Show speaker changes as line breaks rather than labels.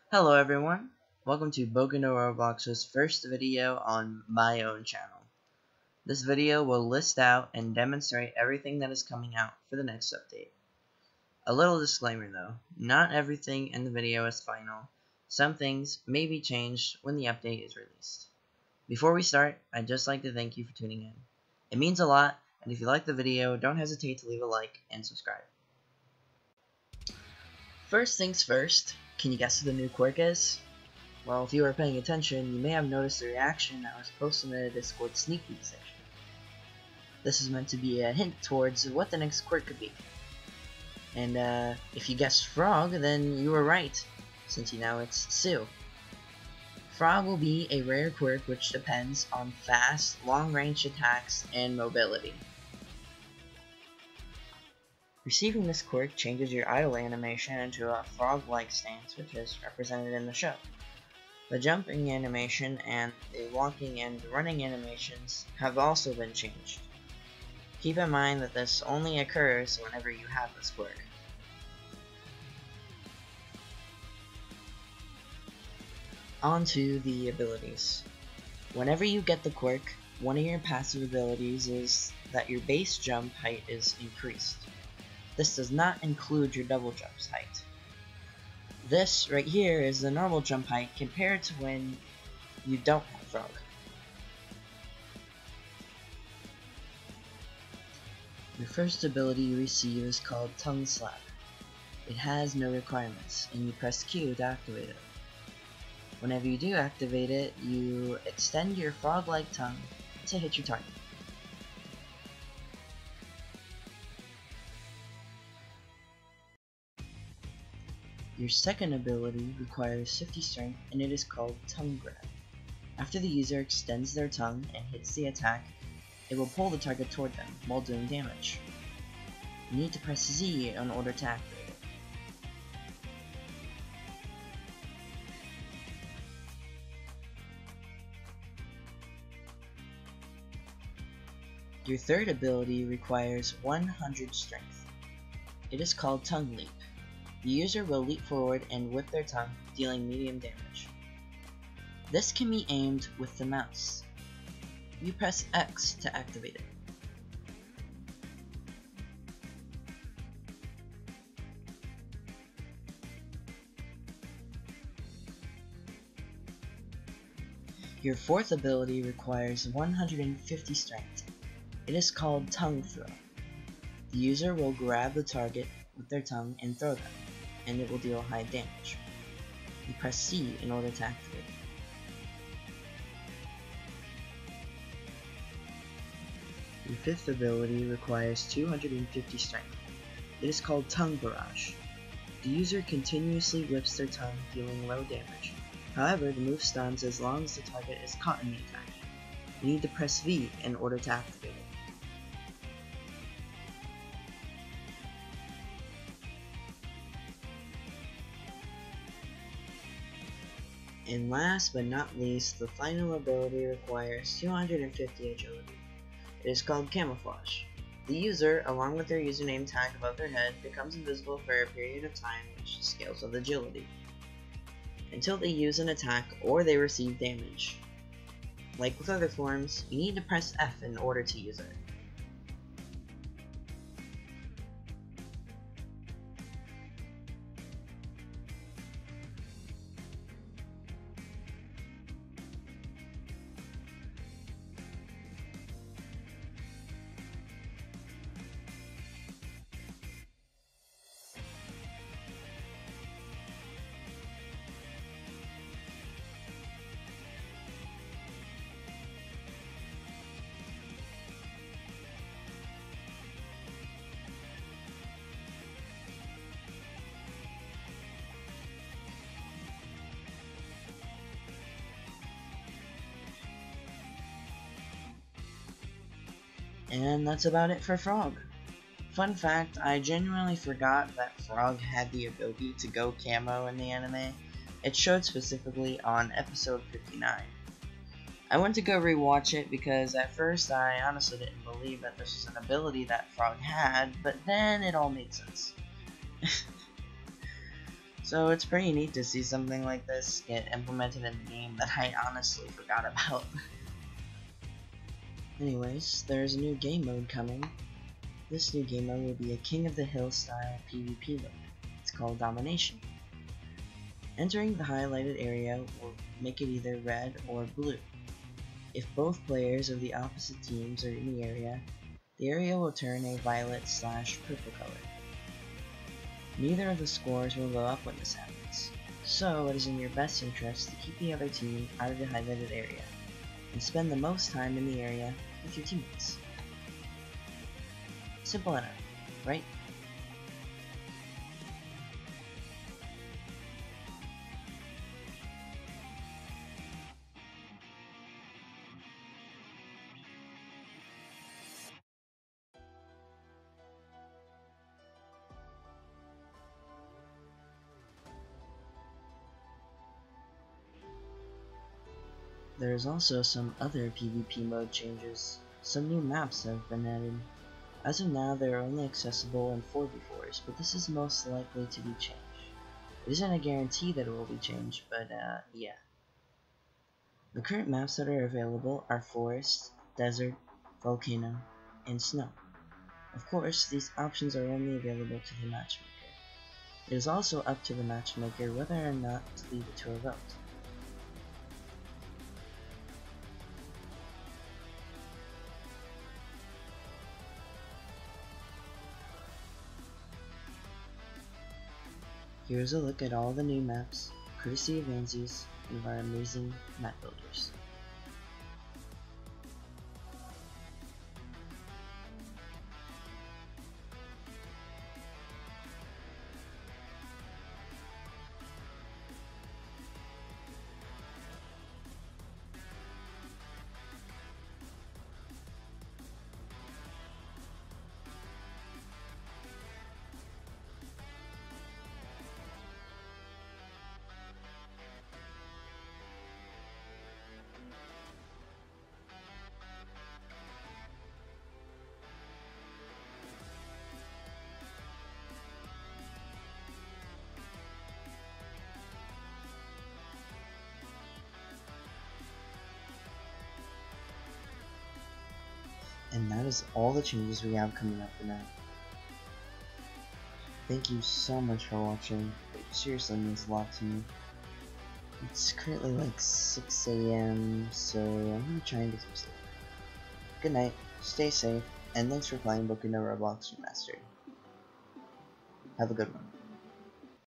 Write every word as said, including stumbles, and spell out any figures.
Hello everyone, welcome to Boku no Roblox's first video on my own channel. This video will list out and demonstrate everything that is coming out for the next update. A little disclaimer though, not everything in the video is final. Some things may be changed when the update is released. Before we start, I'd just like to thank you for tuning in. It means a lot, and if you like the video, don't hesitate to leave a like and subscribe. First things first, can you guess who the new quirk is? Well, if you were paying attention, you may have noticed the reaction that was posted in the Discord sneak peek section. This is meant to be a hint towards what the next quirk could be. And uh, if you guessed Frog, then you were right, since you know it's Sue. Frog will be a rare quirk which depends on fast, long-range attacks and mobility. Receiving this quirk changes your idle animation into a frog-like stance, which is represented in the show. The jumping animation and the walking and running animations have also been changed. Keep in mind that this only occurs whenever you have this quirk. On to the abilities. Whenever you get the quirk, one of your passive abilities is that your base jump height is increased. This does not include your double jump's height. This right here is the normal jump height compared to when you don't have Frog. Your first ability you receive is called Tongue Slap. It has no requirements, and you press Q to activate it. Whenever you do activate it, you extend your frog-like tongue to hit your target. Your second ability requires fifty strength, and it is called Tongue Grab. After the user extends their tongue and hits the attack, it will pull the target toward them while doing damage. You need to press Z in order to activate it. Your third ability requires one hundred strength. It is called Tongue Leap. The user will leap forward and whip their tongue, dealing medium damage. This can be aimed with the mouse. You press X to activate it. Your fourth ability requires one hundred fifty strength. It is called Tongue Throw. The user will grab the target with their tongue and throw them, and it will deal high damage. You press C in order to activate it. Your fifth ability requires two hundred fifty strength. It is called Tongue Barrage. The user continuously whips their tongue, dealing low damage. However, the move stuns as long as the target is caught in the attack. You need to press V in order to activate it. And last but not least, the final ability requires two hundred fifty agility. It is called Camouflage. The user, along with their username tag above their head, becomes invisible for a period of time, which scales with agility, until they use an attack or they receive damage. Like with other forms, you need to press F in order to use it. And that's about it for Frog. Fun fact, I genuinely forgot that Frog had the ability to go camo in the anime. It showed specifically on episode fifty-nine. I went to go rewatch it because at first I honestly didn't believe that this was an ability that Frog had, but then it all made sense. So it's pretty neat to see something like this get implemented in the game that I honestly forgot about. Anyways, there's a new game mode coming. This new game mode will be a King of the Hill style PvP mode. It's called Domination. Entering the highlighted area will make it either red or blue. If both players of the opposite teams are in the area, the area will turn a violet slash purple color. Neither of the scores will go up when this happens, so it is in your best interest to keep the other team out of the highlighted area, and spend the most time in the area with your teammates. Simple enough, right? There is also some other PvP mode changes. Some new maps have been added. As of now, they are only accessible in four v fours, but this is most likely to be changed. It isn't a guarantee that it will be changed, but uh, yeah. The current maps that are available are Forest, Desert, Volcano, and Snow. Of course, these options are only available to the matchmaker. It is also up to the matchmaker whether or not to leave it to a vote. Here's a look at all the new maps, courtesy of Anzies, one of our amazing map builders. And that is all the changes we have coming up for now. Thank you so much for watching. It seriously means a lot to me. It's currently like six A M, so I'm gonna try and get some sleep. Good night, stay safe, and thanks for playing Boku no Roblox Remastered. Have a good one.